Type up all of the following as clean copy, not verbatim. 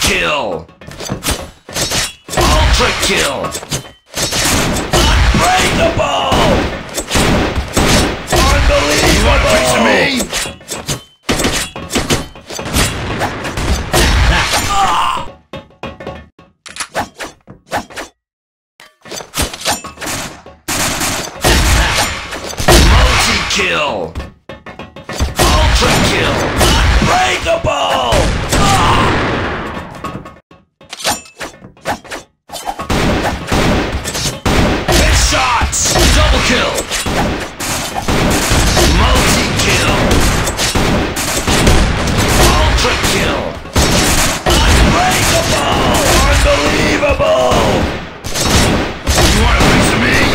kill. Ultra kill. Unbreakable. Unbelievable. You want a piece of me? Multi-kill. Ultra kill. Unbreakable. Headshots. Double kill. Multi-kill. Ultra kill. Unbreakable. Unbelievable. You want a piece of me?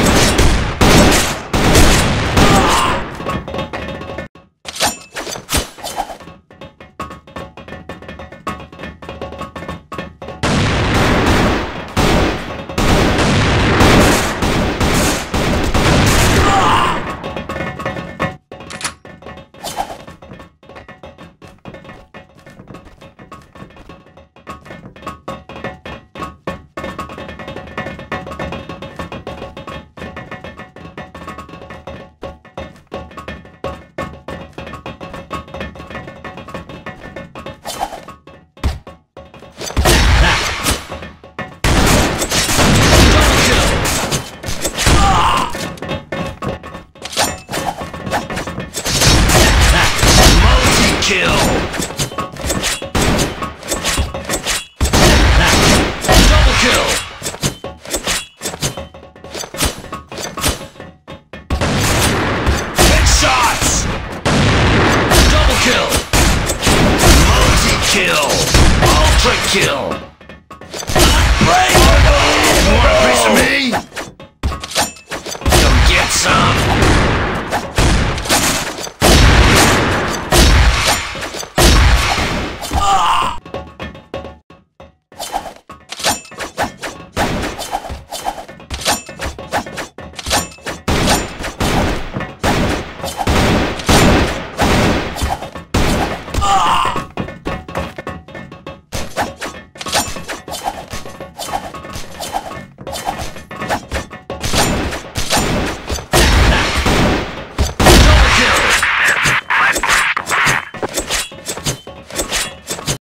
Kill. Double kill. Headshots. Double kill. Multi-kill. Ultra kill.